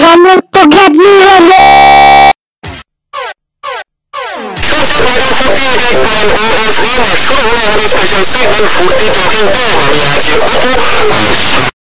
wanted to get me again. Sunset Weather 48.0 FM, mashhur huwa special segment 40 Talking Tom. Kami Haji Kuku.